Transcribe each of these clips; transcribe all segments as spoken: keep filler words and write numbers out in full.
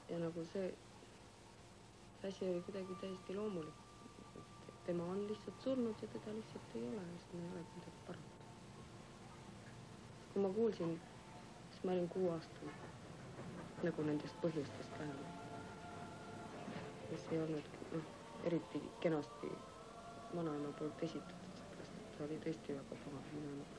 ja nagu see, see asi oli kuidagi täiesti loomulik. Tema on lihtsalt surnud ja teda lihtsalt ei ole ja siin ei ole midagi parata. Kui ma kuulsin, siis ma olin kuuaastane, nagu nendest põhjustest vähemalt. Ja see ei olnud no, eriti kenasti vanaema poolt esitatud, seepärast, et ta oli tõesti väga paha vanaema.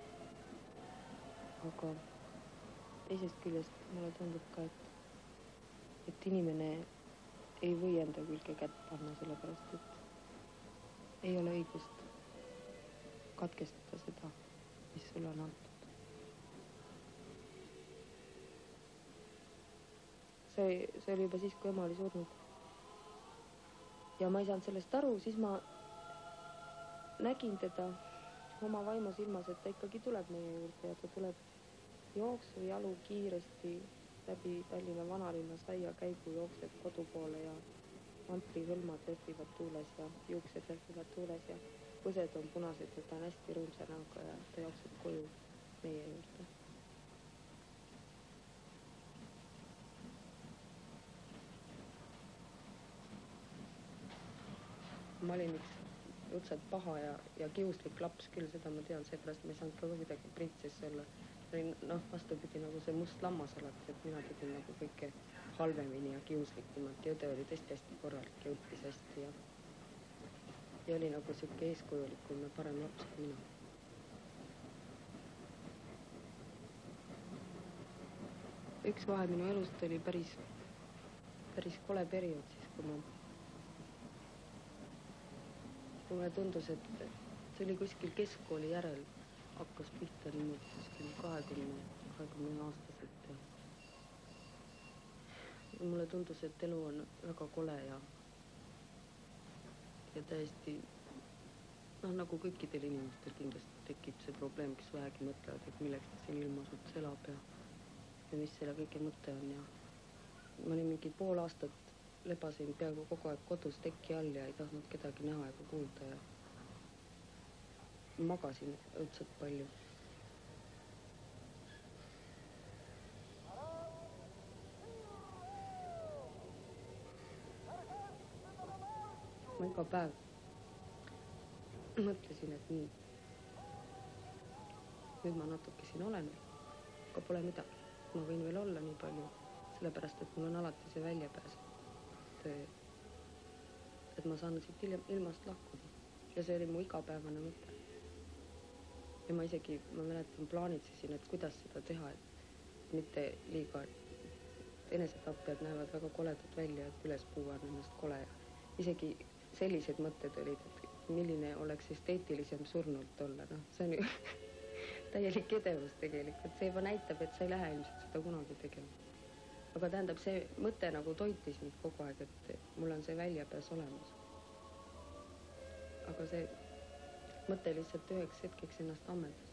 Aga teisest küljest mulle tundub ka, et, et inimene ei või enda külge kätt panna, sellepärast, et ei ole õigust katkestada seda, mis sulle on antud. See, see oli juba siis, kui ema oli surnud. Ja ma ei saanud sellest aru, siis ma nägin teda oma vaimus ilmas, et ta ikkagi tuleb meie juurde ja ta tuleb jooksu jalu kiiresti läbi Tallinna vanalinna saia käigu, jookseb kodu poole ja mantri hõlmad lehvivad tuules ja juuksed lehvivad tuules ja põsed on punased ja ta on hästi rõõmsa näoga ja ta jookseb koju meie juurde. Ma olin üks õudselt paha ja, ja kiuslik laps küll, seda ma tean, seepärast ma ei saanud ka kuidagi printsess olla. Noh, vastupidi nagu see must lammas alati, et mina tegin nagu kõike halvemini ja kiuslikumalt ja õde oli tõesti hästi korralik ja õppis hästi ja, ja oli nagu siuke eeskujulikum ja parem laps kui mina. Üks vahe minu elust oli päris, päris kole periood siis, kui ma kui mulle tundus, et see oli kuskil keskkooli järel, hakkas pihta niimoodi kuskil kahekümne, kahekümne aastaselt. Ja mulle tundus, et elu on väga kole ja, ja täiesti, noh, nagu kõikidel inimestel kindlasti tekib see probleem, kes vähegi mõtlevad, et milleks ta siin ilmasuts elab ja, ja mis selle kõige mõte on. Ja ma olin mingi pool aastat lebasin peaaegu kogu aeg kodus tekki all ja ei tahtnud kedagi näha ega kuulda ja magasin õudselt palju. Ma iga päev mõtlesin, et nii, nüüd ma natuke siin olen, aga pole midagi. Ma võin veel olla nii palju, sellepärast, et mul on alati see väljapääs. Et ma saan siit ilmast lahkuda ja see oli mu igapäevane mõte. Ja ma isegi, ma mäletan, plaanitsesin, et kuidas seda teha, et mitte liiga enesetapjad näevad väga koledad välja, et üles puuan ennast kole. Isegi sellised mõtted olid, et milline oleks esteetilisem surnult olla. No, see on ju täielik edevus tegelikult. See juba näitab, et sa ei lähe ilmselt seda kunagi tegema. Aga tähendab, see mõte nagu toitis mind kogu aeg, et mul on see väljapääs olemas. Aga see mõte lihtsalt üheks hetkeks ennast ammendas.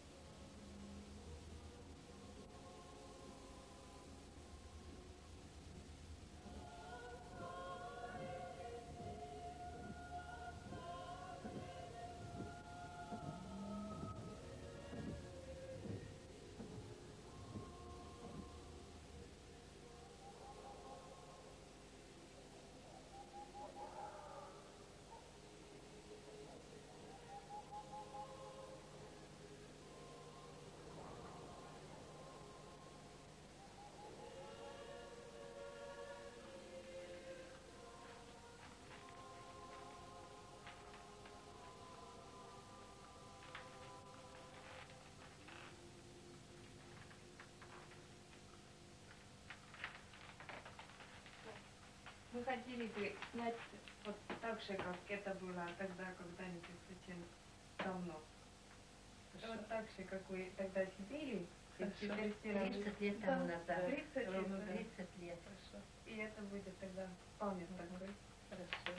Вы хотели бы снять вот так же, как это было тогда, когда-нибудь очень давно. Хорошо. Вот так же, как вы тогда сидели. тридцать лет тому назад. тридцать лет. тридцать лет. Хорошо. И это будет тогда вполне такой. Хорошо.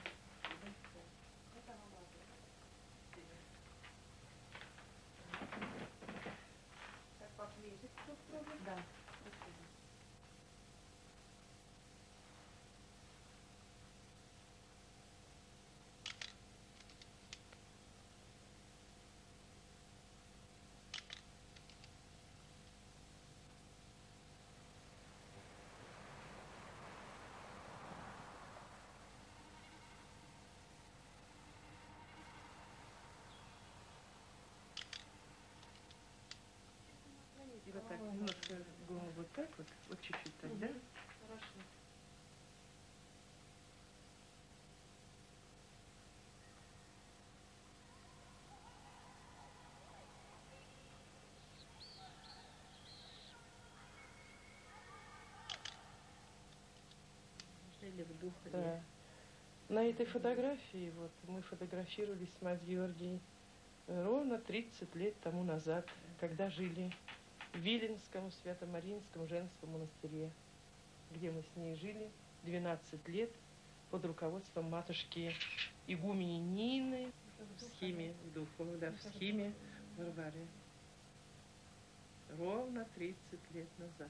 Так поближе друг к другу? Да. так вот, вот чуть-чуть так, да? Хорошо. Жили в духе. Да. На этой фотографии, вот, мы фотографировались с мать Георгией ровно тридцать лет тому назад, когда жили в Виленском Свято-Маринском женском монастыре, где мы с ней жили двенадцать лет под руководством матушки игумени Нины в схиме, в духовной, да, в схиме Варвары. Ровно тридцать лет назад.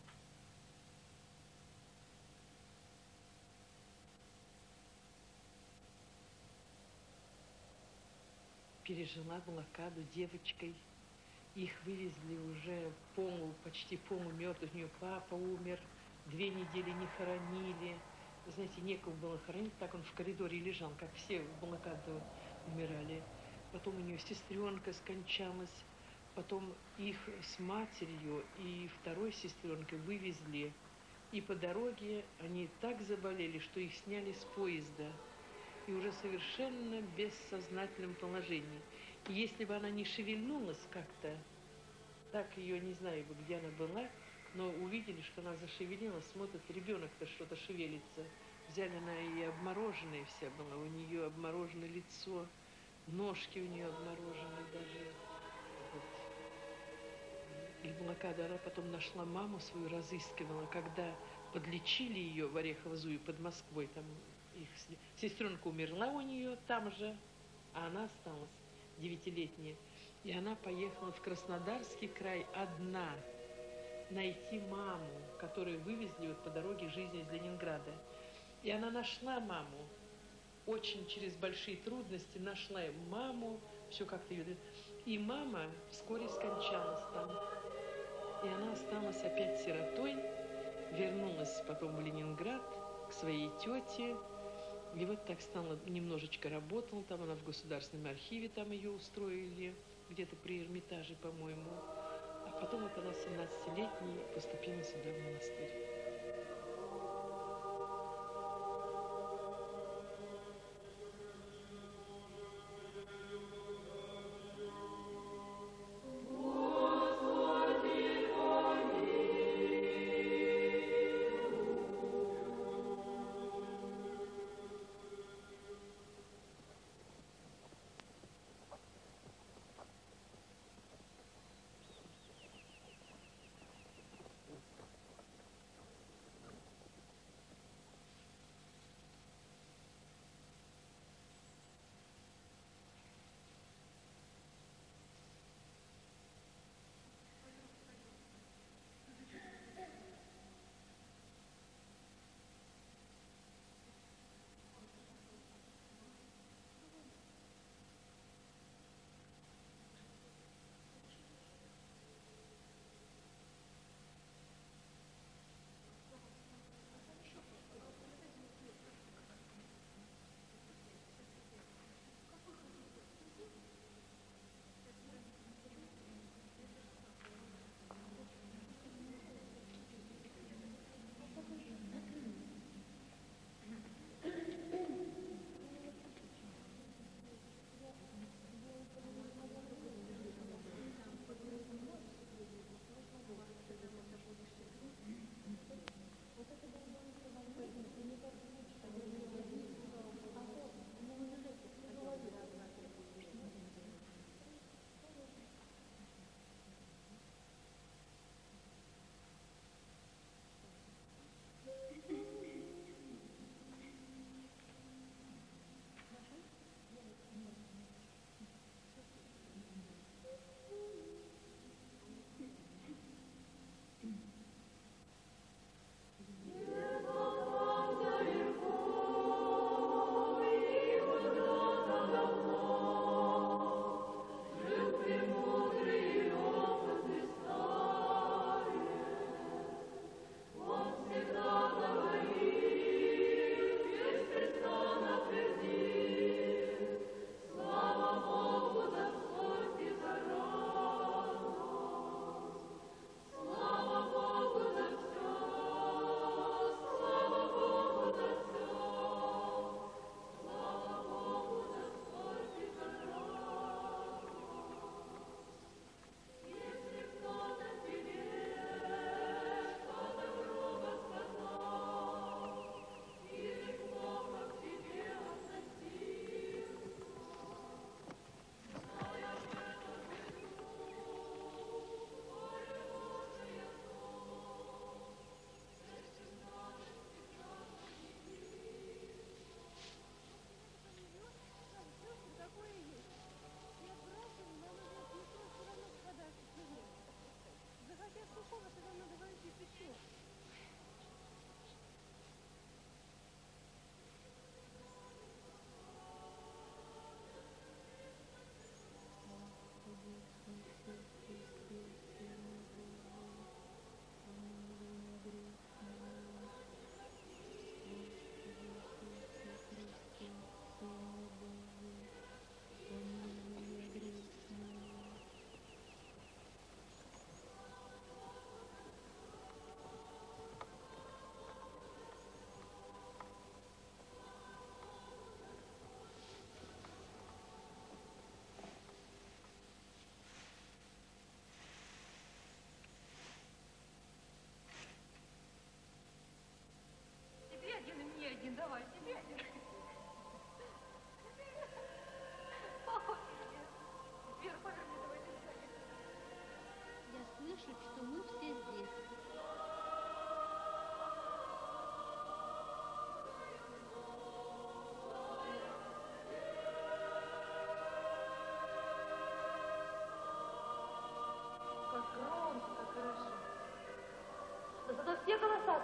Пережила блокаду девочкой. Их вывезли уже полу, почти полумертвых. У нее папа умер, две недели не хоронили. Вы знаете, некого было хоронить, так он в коридоре лежал, как все в блокаду умирали. Потом у нее сестренка скончалась. Потом их с матерью и второй сестренкой вывезли. И по дороге они так заболели, что их сняли с поезда. И уже совершенно в бессознательном положении. И если бы она не шевельнулась как-то, так ее, не знаю бы, где она была, но увидели, что она зашевелилась, смотрят, ребенок-то что-то шевелится. Взяли, она и обмороженная вся была, у нее обмороженное лицо, ножки у нее обморожены даже. Вот. И блокада, она потом нашла маму свою, разыскивала, когда подлечили ее в Орехово-Зуеве под Москвой, там их сестренка умерла у нее там же, а она осталась девятилетняя. И она поехала в Краснодарский край одна найти маму, которую вывезли вот по дороге жизни из Ленинграда. И она нашла маму, очень через большие трудности нашла маму, все как-то ее... И мама вскоре скончалась там. И она осталась опять сиротой, вернулась потом в Ленинград к своей тете. И вот так стала, немножечко работала, там она в Государственном архиве, там ее устроили, где-то при Эрмитаже, по-моему. А потом вот она семнадцатилетней поступила сюда, в монастырь.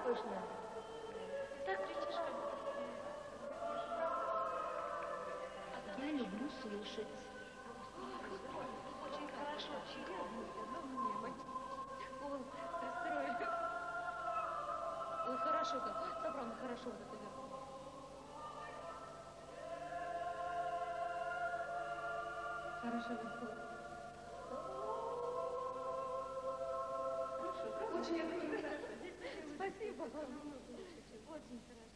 слышно. Ты так кричишь, как будто... Я люблю слушать. Очень хорошо. Он пристроили. Ой, хорошо как. Собрано хорошо вот это дело. Хорошо выходит. Хорошо, очень хорошо. Спасибо вам. Очень хорошо.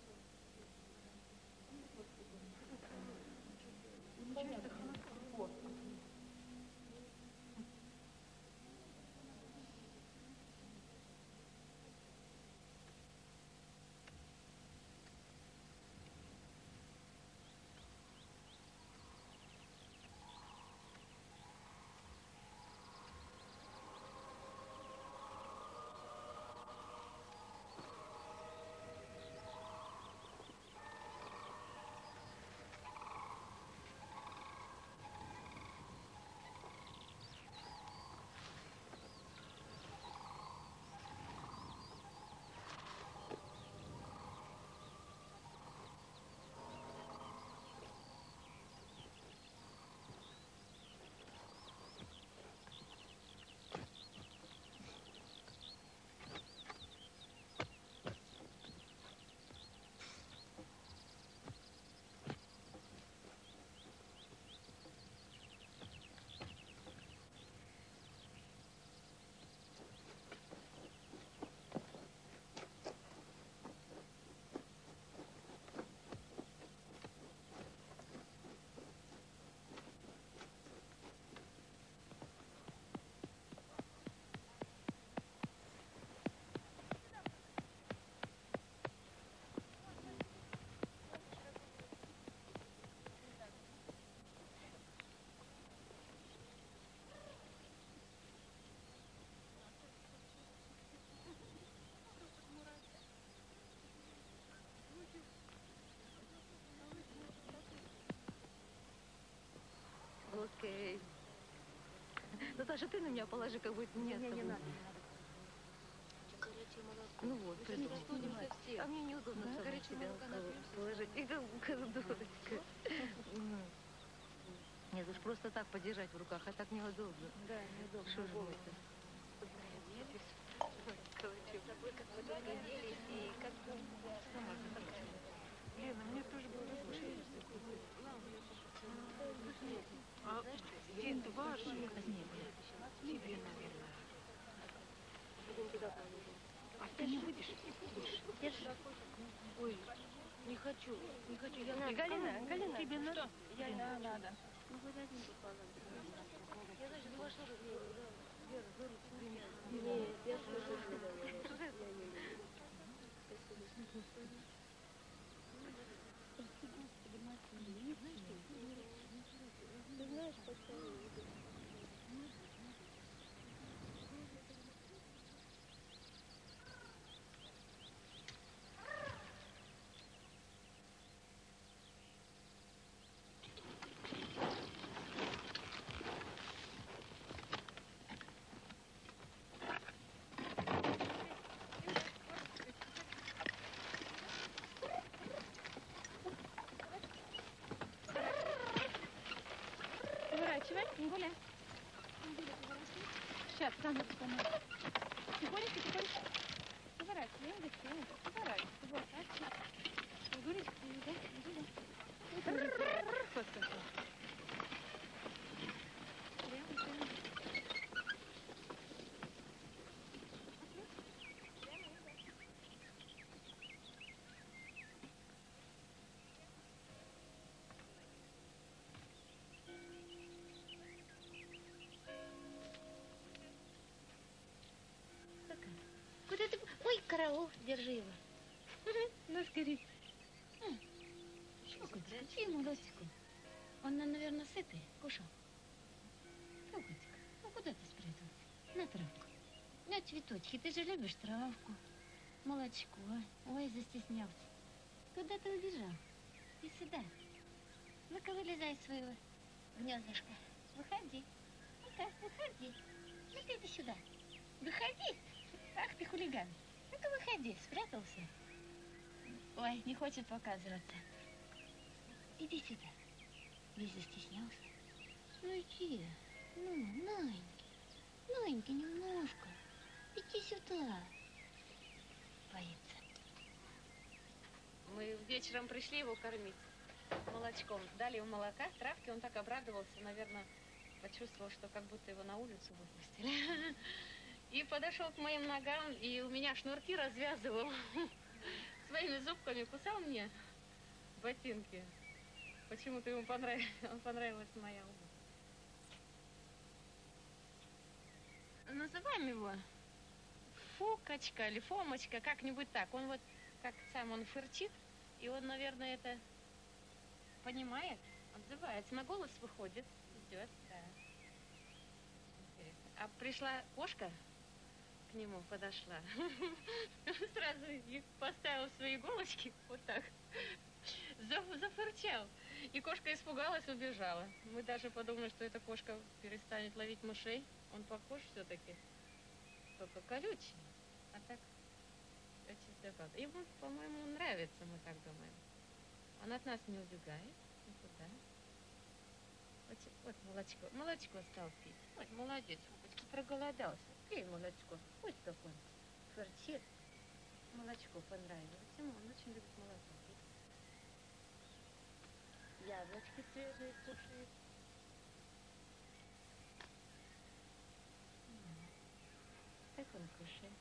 Окей. Наташа, ты на меня положи, как будет мне. Не, не надо. Ну вот, придумал. А мне неудобно да? Самой себя положить. И как, как дурочка. Нет, уж просто так подержать в руках, а так неудобно. Да, неудобно. Что же это? Лена, мне тоже было скучно. А едва же тебе, наверное. А ты не будешь? Держи. Ой, не хочу, не хочу. Я на, Галина, Галина. Тебе надо? Я не надо. Ну, хоть один пополам. Я, значит, думаю, что же Вера, за руку. Нет, я слушаю. Ты знаешь, почему? Поворачивай, не гуляй. Сейчас, камеру помою. Тихонечко, тихонечко. Поворачивай, быстрее. Поворачивай, поворачивай. Гулечка, да? Вот так. Куда ты? Ой, караул, держи его. Ну, скорее. Щелкотик, ему лосику. Он, наверное, сытый, кушал. Щелкотик, ну куда ты спрятался? На травку. На цветочки, ты же любишь травку. Молочко. Ой, застеснялся. Куда ты убежал? Ты сюда. Ну-ка, вылезай из своего гнездышка. Выходи. Ну-ка, выходи. Ну-ка, иди сюда. Выходи. Ах ты хулиган. Ну-ка выходи, спрятался. Ой, не хочет показываться. Иди сюда. Весь застеснялся. Ну иди. Ну, Наньки. Наньки, немножко. Иди сюда. Боится. Мы вечером пришли его кормить молочком. Дали ему молока, травки. Он так обрадовался, наверное, почувствовал, что как будто его на улицу выпустили. И подошел к моим ногам, и у меня шнурки развязывал. Своими зубками кусал мне ботинки. Почему-то ему понравилось, он понравилась моя обувь. Называем его Фукочка или Фомочка, как-нибудь так. Он вот, как сам он фырчит, и он, наверное, это понимает, отзывается, на голос выходит, идет, да. Интересно. А пришла кошка, к нему подошла, сразу их поставил в свои иголочки, вот так, зафырчал. И кошка испугалась, убежала. Мы даже подумали, что эта кошка перестанет ловить мышей. Он похож все-таки, только колючий. А так, очень забавно. Ему, по-моему, нравится, мы так думаем. Он от нас не убегает никуда. Вот, вот молочко. Молочко стал пить. Вот, молодец, Фукочка, проголодался. Пей молочко. Вот как он фырчит. Молочко понравилось ему. Он очень любит молоко пить. Яблочки свежие кушает. Так он кушает.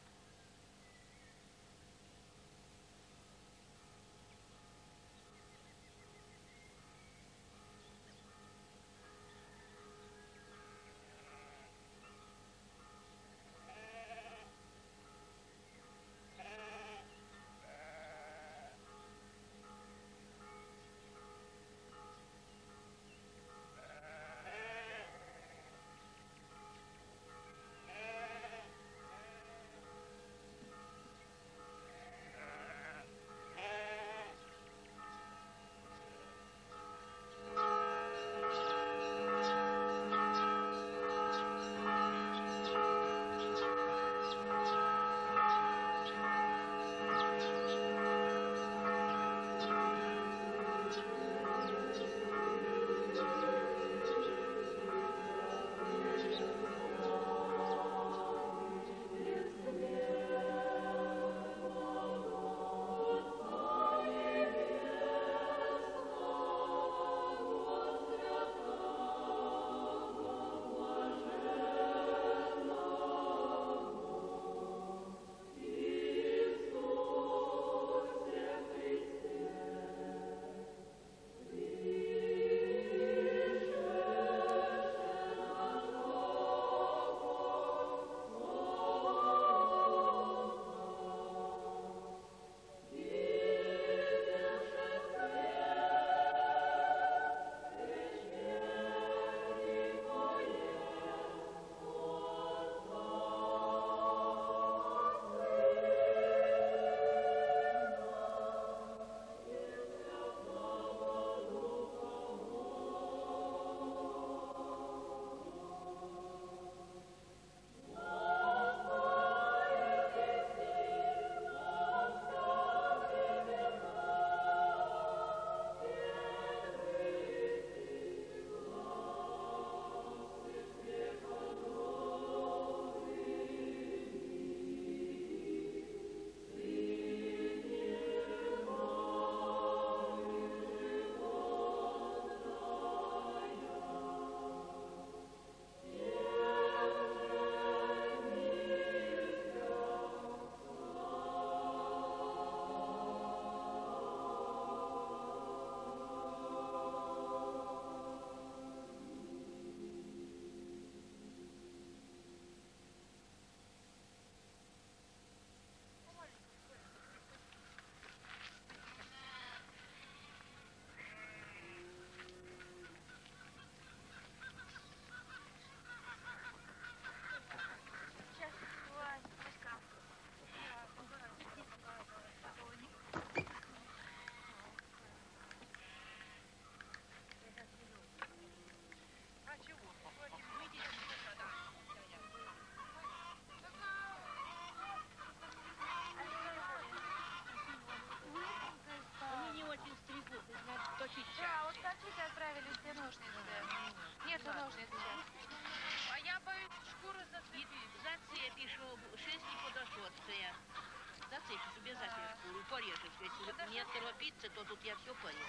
пиццы, то тут я все поеду.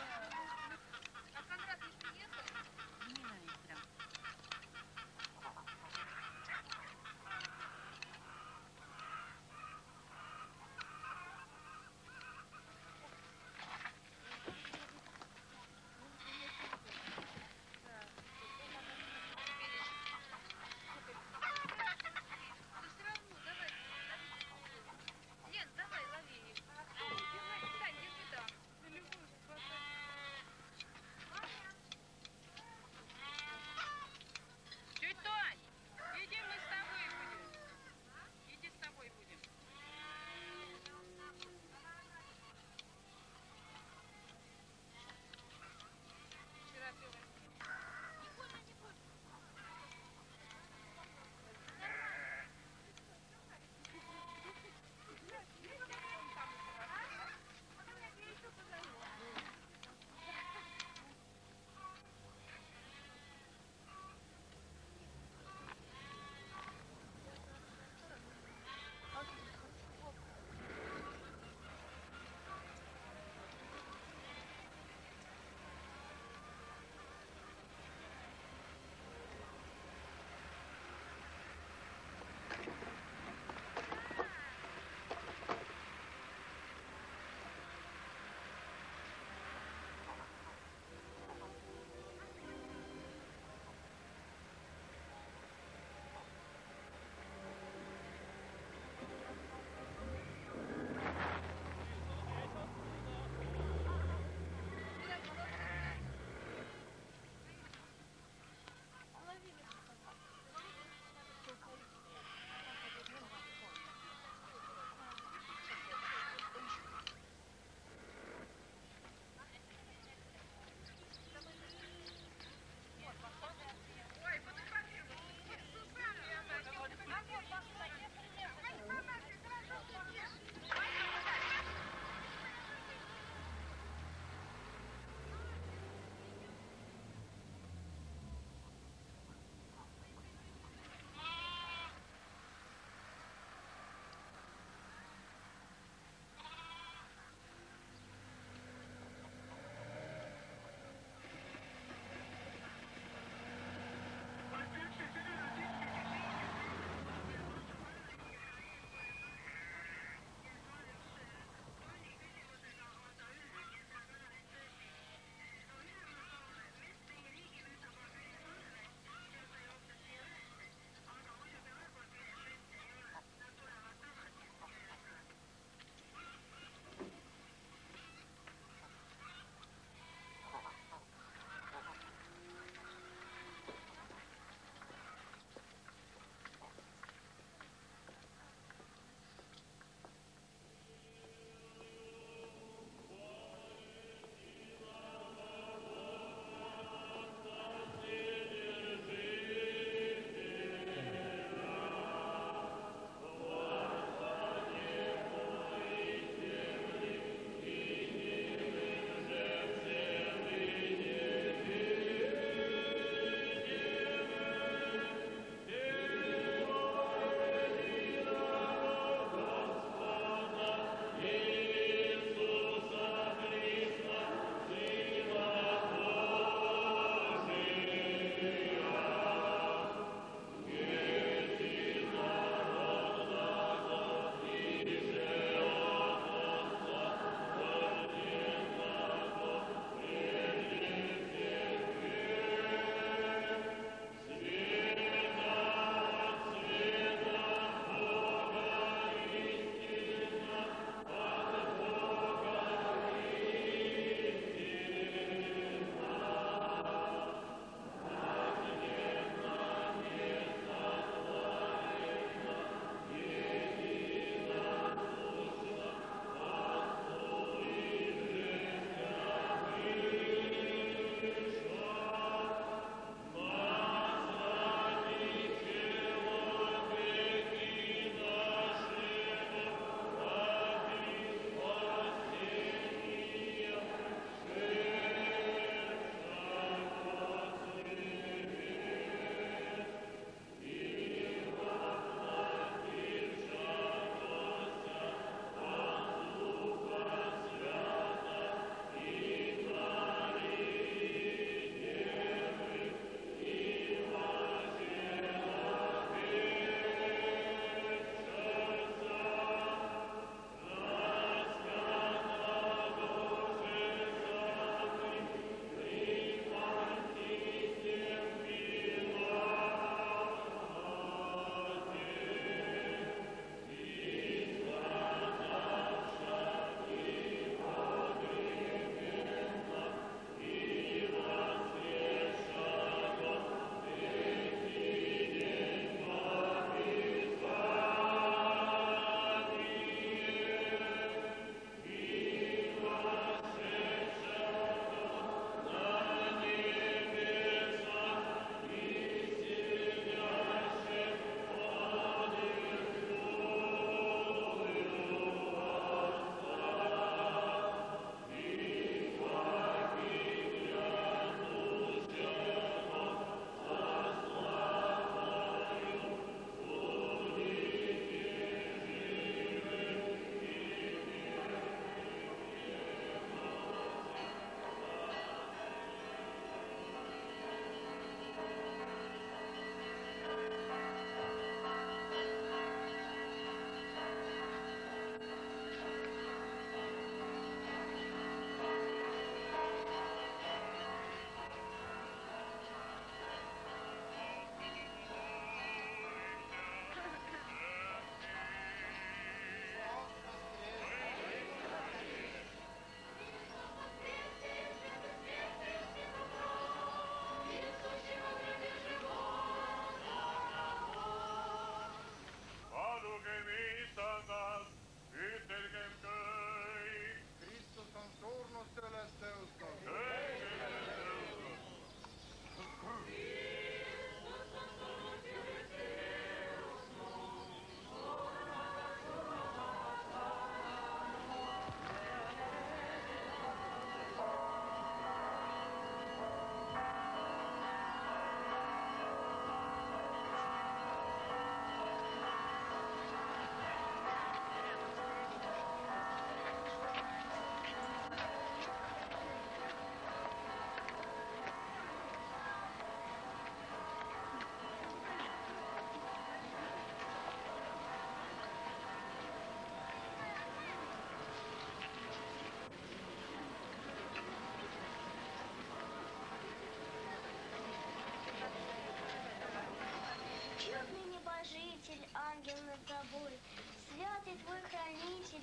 А Конрад не приехал? Не на вечером. Лен, давай, лови их. Держи, Сань, держи там. Нулевую хватай.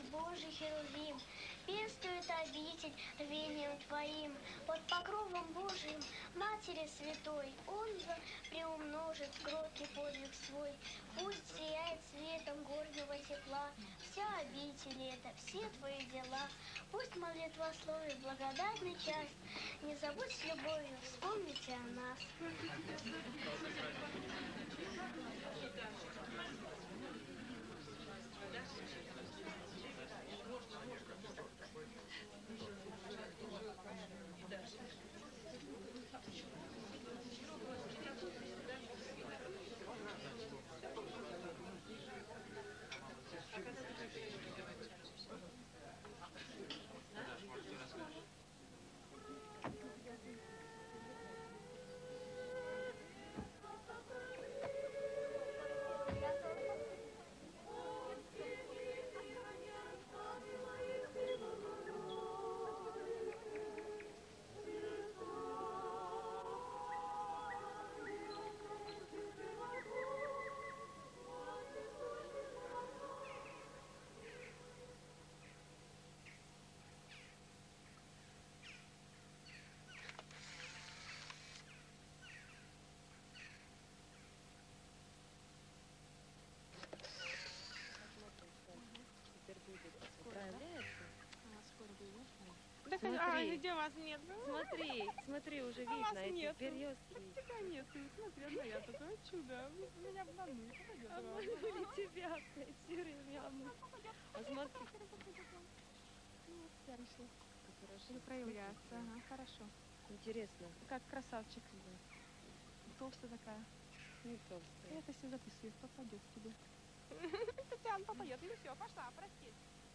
Божий Херувим, пестует обитель рвением Твоим. Под покровом Божиим Матери Святой Он же приумножит кроткий подвиг свой. Пусть сияет светом горнего тепла вся обитель это, все Твои дела. Пусть молитвословие в благодатный час не забудь с любовью, вспомните о нас. Да, Смотри. а, где вас нет? Смотри, смотри, уже А видно, вас эти нет. березки. Тебя нет, ты смотри, одна я такое чудо. Меня обманули. Пойдет, Обманули тебя, все время. А смотри. Буду проявляться. Ага, хорошо. Интересно. Как красавчик. Толстая такая. Не толстая. Я это все записываю, попадет тебе. Татьяна попадет. Ну все, пошла, прости.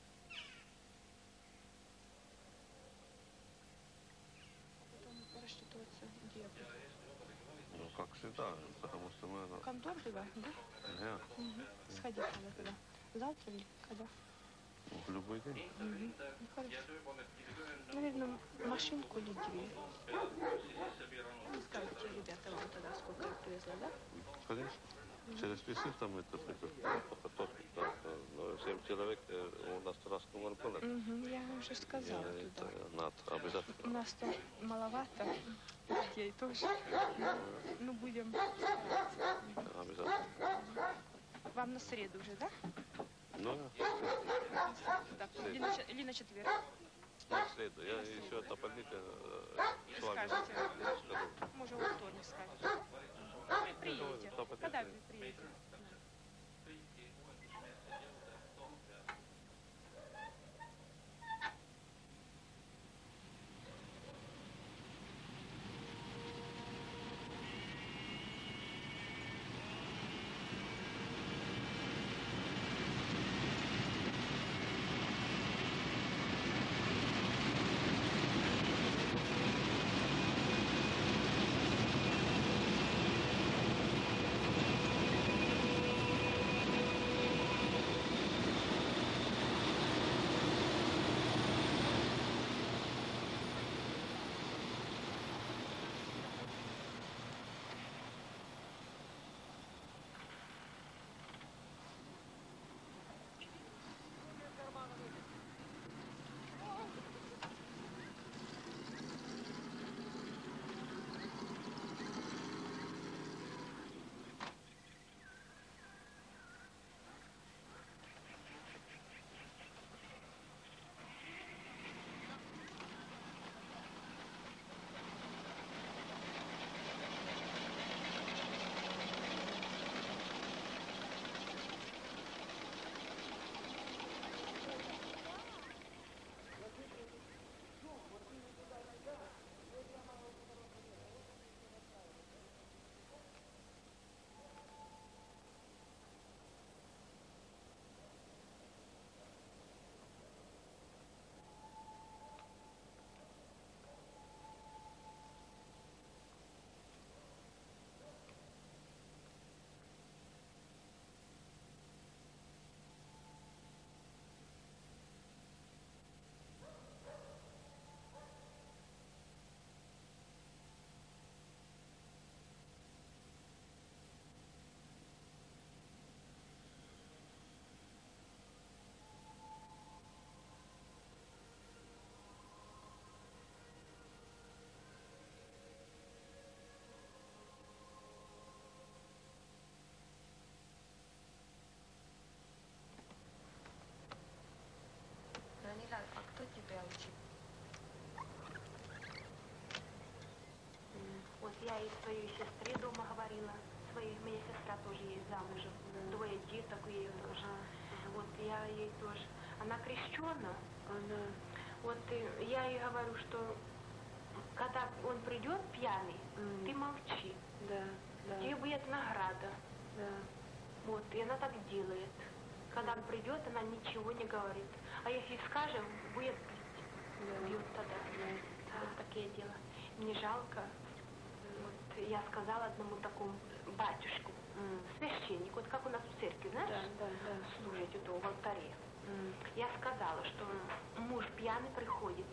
Проституция. Где? Ну, как всегда, потому что мы... В контор туда, да? Нет, Угу. Сходить надо туда. Завтра или когда? в любой день. Ну, хорошо. Наверное, машинку или две. Ну, скажите, ребята, вам тогда сколько я привезла, да? Конечно. Через список там это поток, семь человек у нас раскрывал полет. Угу, я уже сказала туда. Надо У обязательно. нас там маловато людей тоже. Ну, будем стараться. Обязательно. Вам на среду уже, да? Ну, Так, или на, чет- или на четверг. на среду. Я еще дополнительно Или с вами скажете. скажу. Может, во вторник скажете. Вы приедете. Дополнительно. Когда вы приедете? я и своей сестре дома говорила. Своей, моя сестра тоже есть замужем. Да. Двое деток у нее тоже. Вот я ей тоже. Она крещена. Она... Вот и я ей говорю, что когда он придет пьяный, М. ты молчи. Да, да, Тебе будет награда. да. Вот, и она так делает. Когда он придет, она ничего не говорит. А если скажем, будет бить. Да. Бьет тогда. Да. Вот такие дела. Мне жалко. Вот я сказала одному такому батюшку, М. священник, вот как у нас в церкви, знаешь, Да, да, да. служить у того в алтаре. М. Я сказала, что муж пьяный приходит.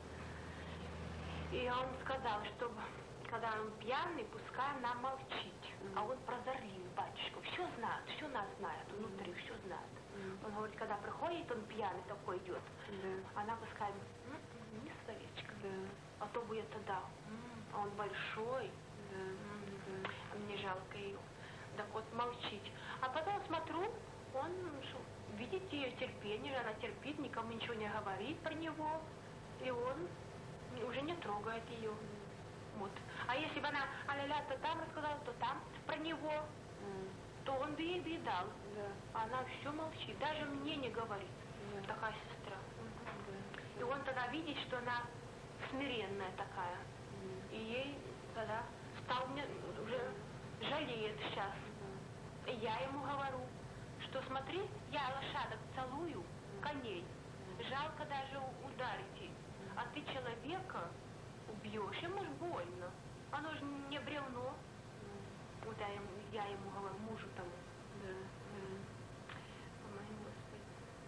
И он сказал, что когда он пьяный, пускай она молчит. Мгм. А он прозорливый, батюшка, все знает, все нас знает, внутри все знает. Мгм. Он говорит, когда приходит, он пьяный такой идет, Да, она пускай «М-м, не словечко, да, а то будет тогда, «М, а он большой, да, м, да. а мне жалко ее». Так вот молчить. А потом смотрю, он, что, видите ее терпение, она терпит, никому ничего не говорит про него, и он уже не трогает ее. Вот. А если бы она а-ля-ля то там рассказала, то там про него, М. то он бы ей бы и дал. Да, А она все молчит, даже мне не говорит. да. Такая сестра. Да. И он тогда видит, что она смиренная такая. М. И ей тогда стал мне уже жалеет сейчас. И я ему говорю, что смотри, я лошадок целую, коней. Жалко даже у- ударить их. А ты человека убьешь, ему ж больно. Оно же не бревно. Вот я ему, я ему говорю, мужу тому. Да, да. Помоги, Господи.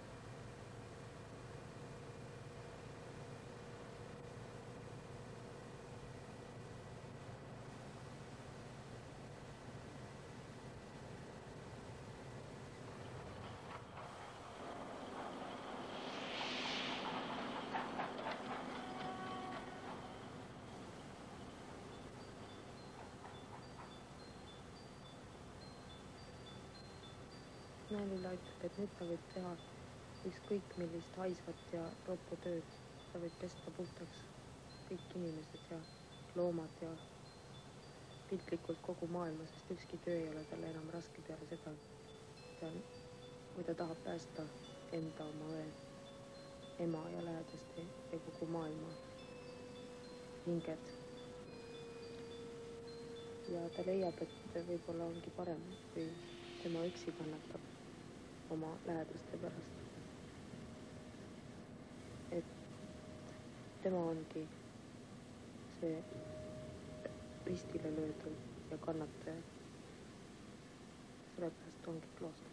Nalila ütleb, et nüüd ta võib teha ükskõik millist haisvat ja roppu tööd. Ta võib pesta puhtaks kõik inimesed ja loomad ja piltlikult kogu maailma, sest ükski töö ei ole talle enam raske peale seda, ta, kui ta tahab päästa enda, oma õe, ema ja lähedaste ja kogu maailma hinged. Ja ta leiab, et võib-olla ongi parem, kui tema üksi kannatab oma lähedaste pärast. Et tema ongi see ristile löödud ja kannataja. Sellepärast ongi klooster.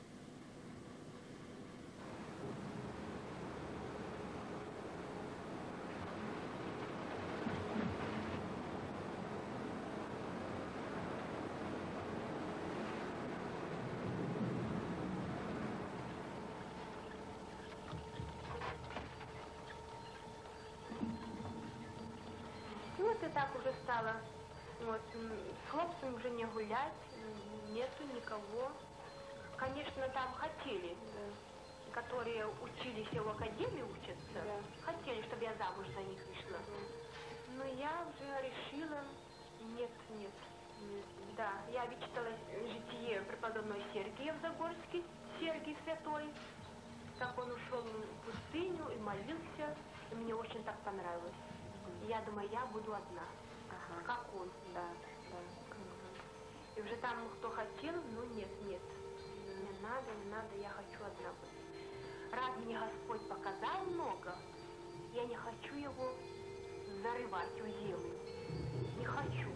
Ну, вот и так уже стало. Вот, м, с хлопцем уже не гулять, м, нету никого. Конечно, там хотели, которые учились и в академии учатся, Да. хотели, чтобы я замуж за них вышла. Но я уже решила, нет, нет. Да, я вычитала житие преподобного Сергия в Загорске, Сергий Святой, как он ушел в пустыню и молился, и мне очень так понравилось. И я думаю, я буду одна, Ага. как он. Да, да. И уже там кто хотел, ну нет, нет. Не надо, не надо, я хочу одна быть. Раз мне Господь показал много, я не хочу его зарывать в землю. Не хочу.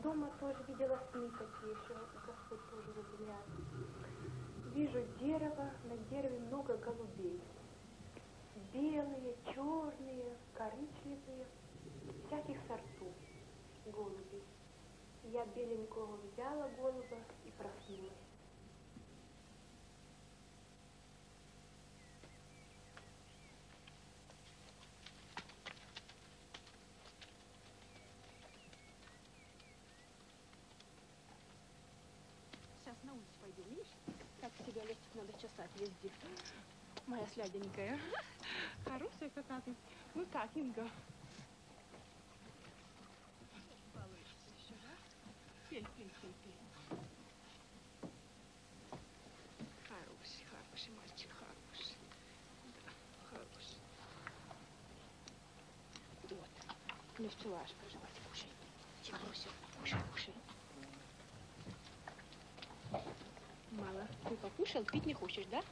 дома тоже видела сны такие, что Господь тоже выделяет. Вижу дерево, на дереве много голубей. Белые, черные, коричневые, всяких сортов голуби. Я беленького взяла голуба и проснулась. Сейчас на улицу пойду, видишь? Как себя легче надо чесать везде. Моя сляденькая. Хорошая какая ты. Ну как, Инга? Балуешься еще, да? Пей, пей, пей, пей. Хороший, хороший мальчик, хороший. Да, хороший. Вот. Не успеваешь проживать, кушай. Чем бросил? Кушай, кушай. Мало. Ты покушал, пить не хочешь, да?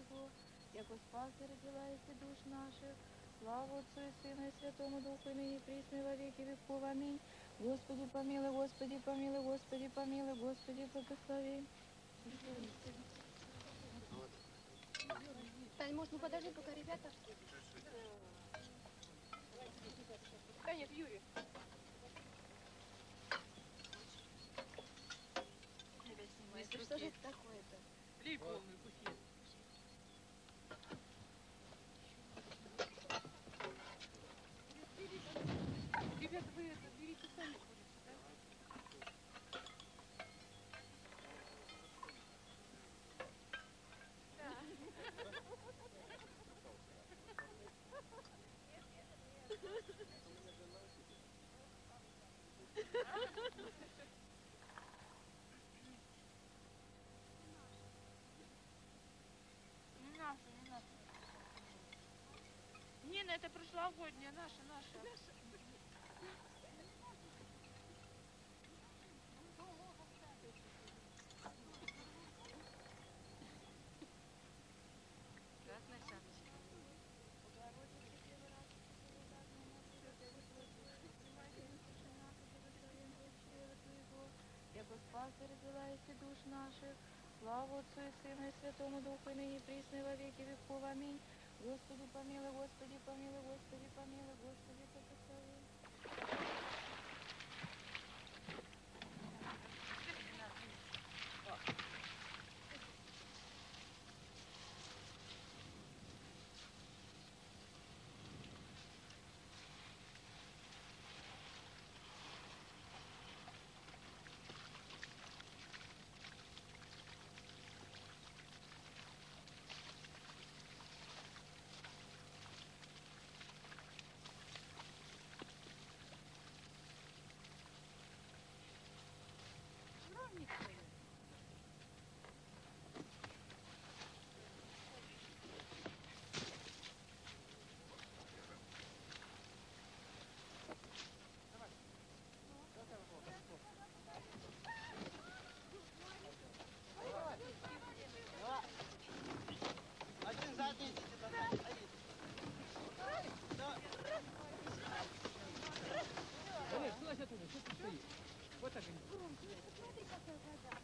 Твоего, яко спаси родилась душ наших. Слава Отцу и Сыну и Святому Духу, и ныне и присно и во веки веков. Аминь. Господи помилуй, Господи помилуй, Господи помилуй, Господи благослови. Тань, может, ну подожди, пока ребята... Конец, Юрий. Да что же это такое-то? Лей полный буфет. Ребята, вы это берите сами курицу, да? Не наша, не наша. Нина, это прошлогодняя, наша, наша. Красная шапочка. Яко спаси родилась душ наших. Слава Отцу и Сыну и Святому Духу, и ныне и присно и во веки веков. Аминь. Господи помилуй, Господи помилуй, Господи помилуй, Господи благослови. Давай, вылазь оттуда, что ты стоишь? Вот так. Смотри, какая вода.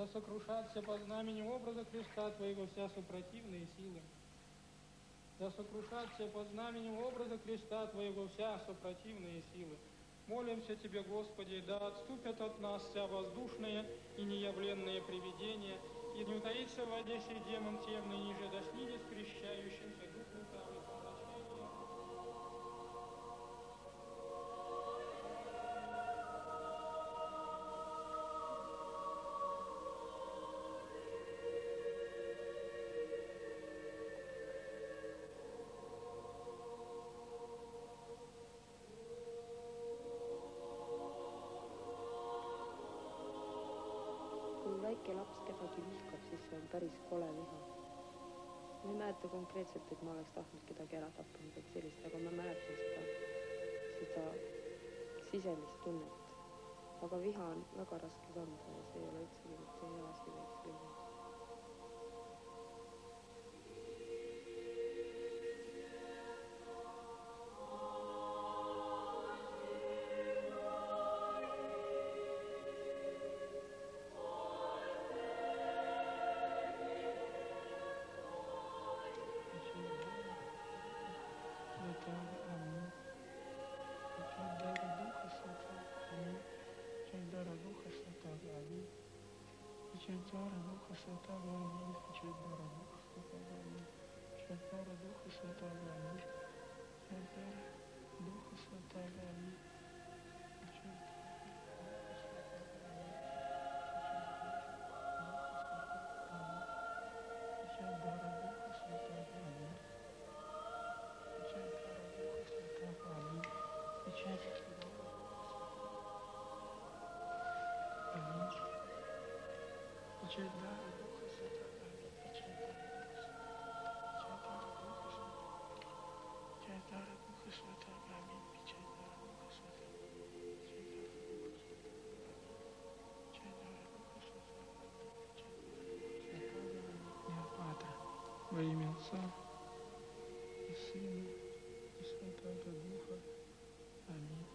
да сокрушатся по знаменем образа креста Твоего вся супротивные силы. Да сокрушатся по знаменем образа креста Твоего вся супротивные силы. Молимся Тебе, Господи, да отступят от нас вся воздушные и неявленные привидения, и не утаится в воде сей демон темный, ниже да снидет крещающимся дух лукавый помрачнее. kui väike laps kedagi vihkab, siis see on päris kole viha. Ma ei mäleta konkreetselt, et ma oleks tahtnud kedagi ära tappa midagi sellist, aga ma mäletan seda, seda sisemist tunnet. Aga viha on väga raske kanda ja see ei ole üldsegi mitte hea asi väikse lõimus. Чайтара Духа Святого, аминь. Чайтара Духа Святого, аминь. Чайтара Духа Святого, аминь. Чайтара Духа Святого, аминь. Чайтара Духа Святого, аминь. Чайтара Духа Святого, аминь. Чайтара Духа Святого, аминь. Печать дара Духа Святого, аминь. Печать дара Духа Святого, аминь. Печать дара Духа Святого, печать дара Духа Святого, печать дара Духа Святого, Патра, во имя Отца и Сына и Святого Духа, аминь.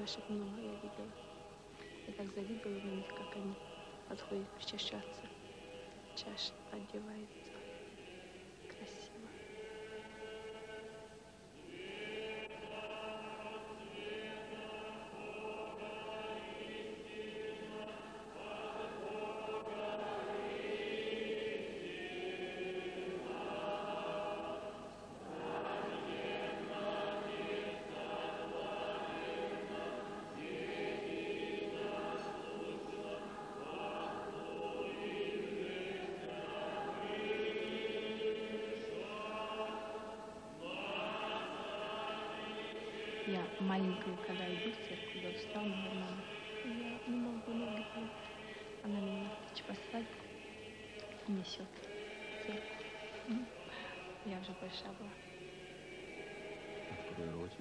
наших много я видела. Я так завидовала на них, как они подходят причащаться. Чаша одевается. Красиво. Я маленькая, когда иду в церковь, я устала, наверное, я не могу ноги поднять. Она меня на плечи посадит и несет в церковь. М. Я уже большая была. Открой ротик.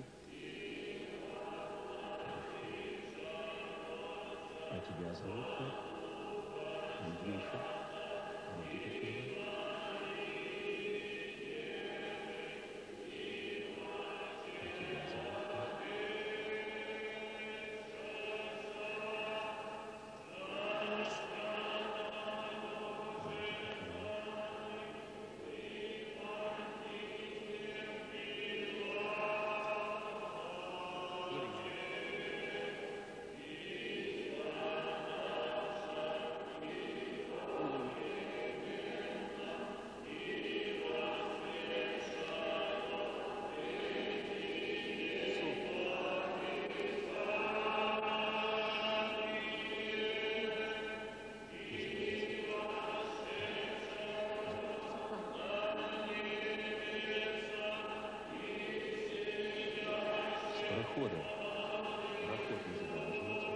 А тебя зовут как? Андрюша. Ротик открывай. Парохода. Пароход не загораживайте.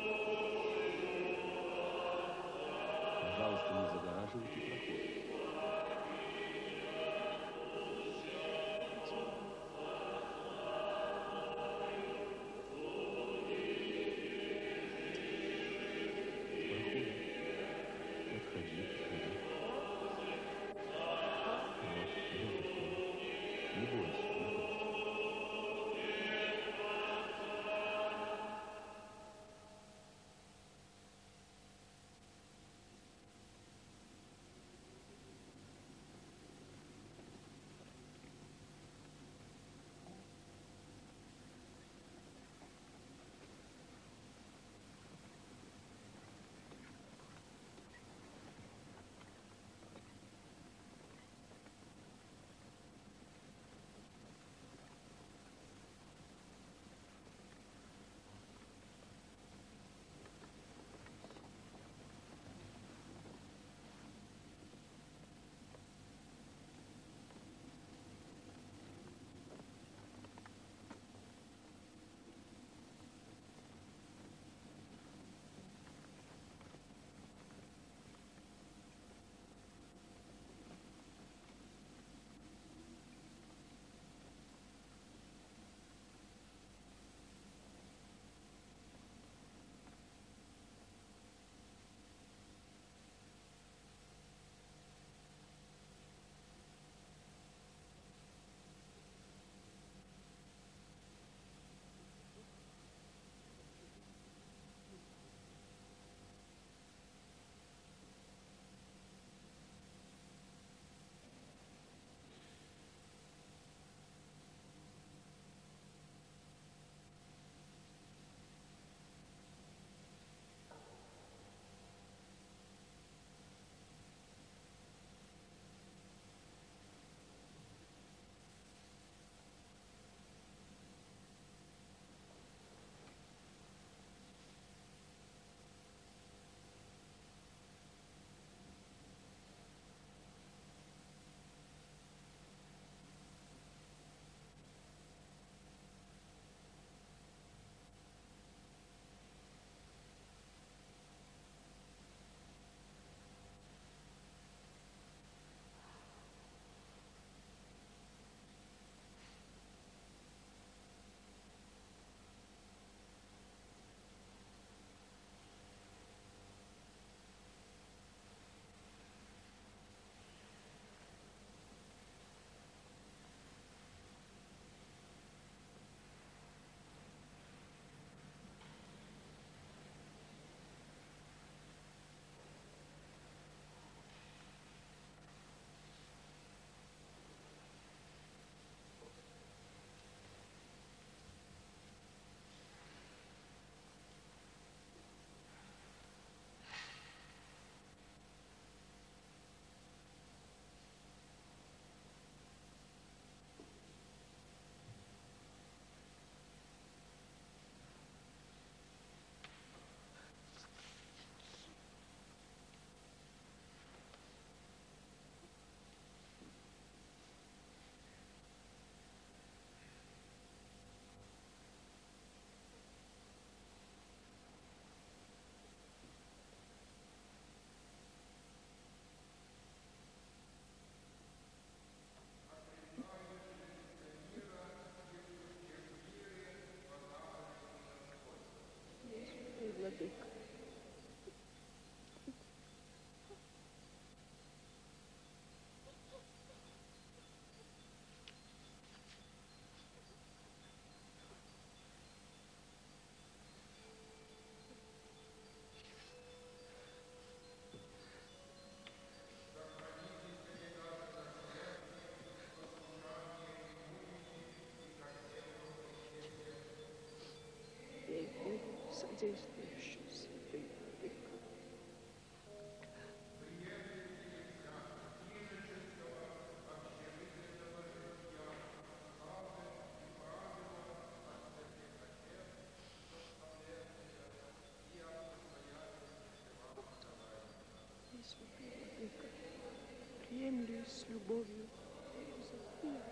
Пожалуйста, не загораживайте проход. Проходим. Подходи, подходи. Вот, не бойся, не бойся. действующийся век. Пресвятый Владыка, приемли с любовью Зофию.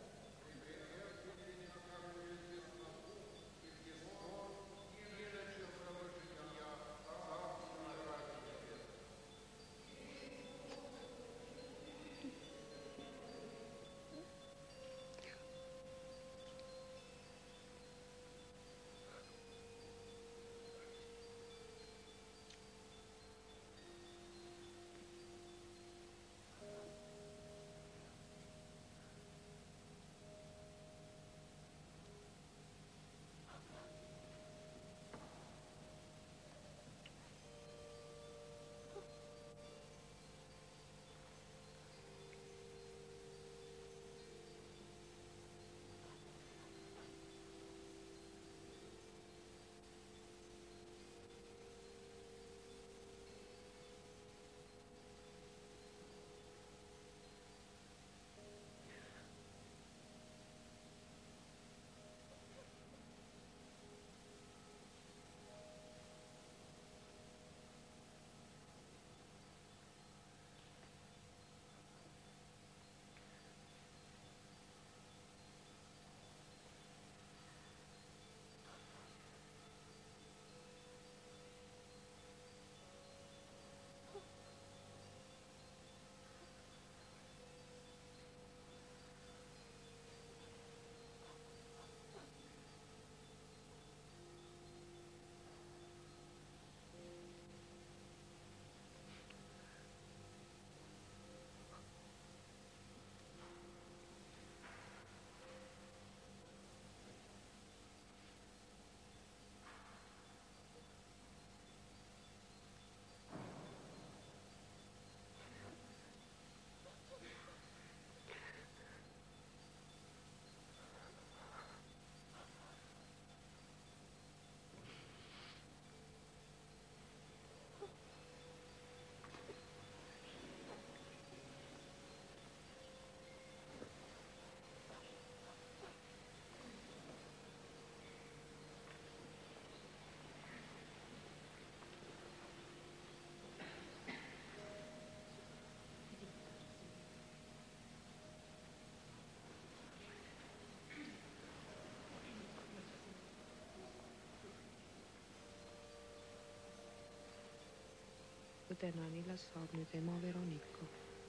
õde Nanilast saab nüüd ema Veronika.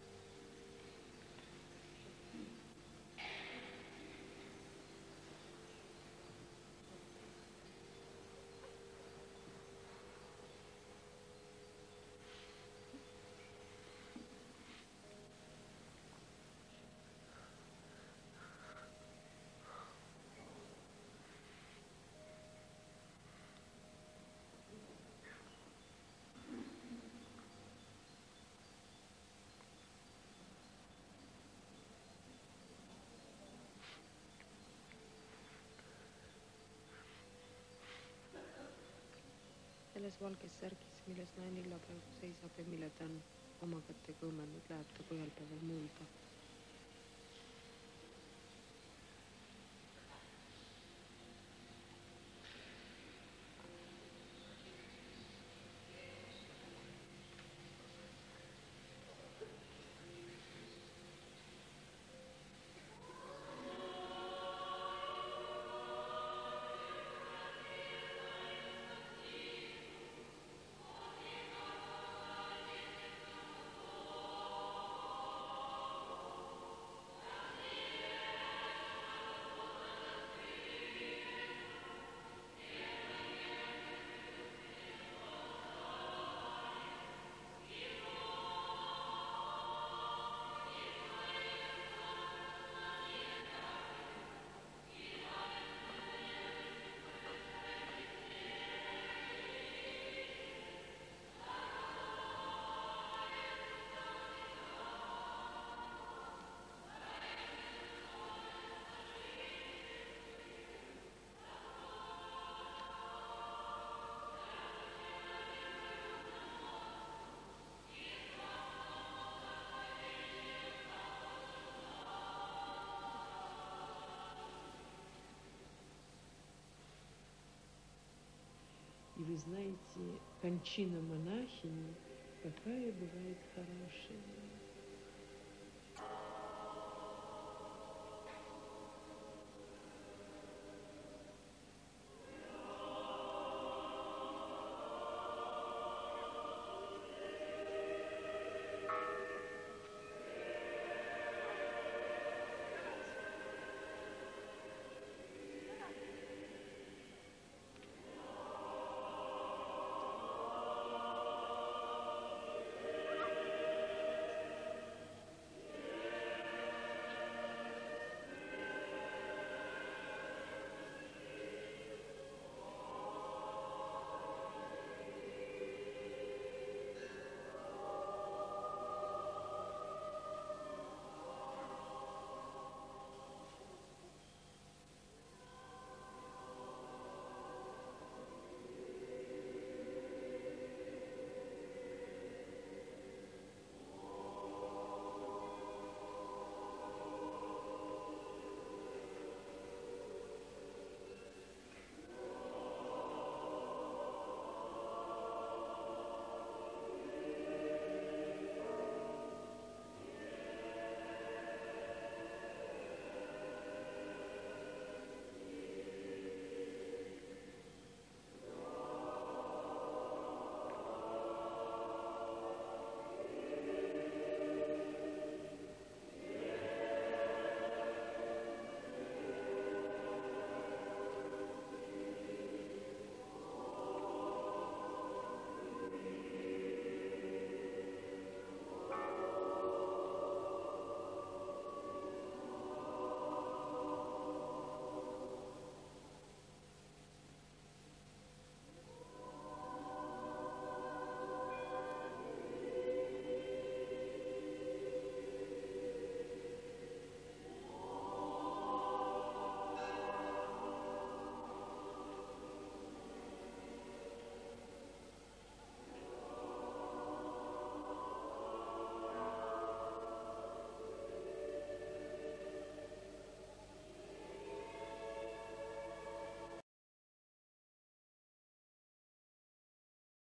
selles valges särgis, milles Nanilla praegu seisab ja mille ta on oma kätega õmmelnud, läheb ta ka ühel päeval mulda. вы знаете, кончина монахини какая бывает хорошая.